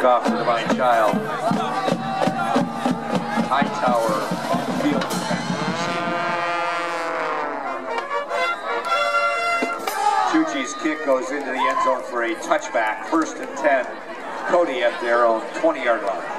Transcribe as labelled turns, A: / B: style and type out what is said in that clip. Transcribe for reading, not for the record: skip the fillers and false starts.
A: off the Divine Child. Hightower field Tucci's kick goes into the end zone for a touchback. 1st and 10. Cody at their own 20-yard line.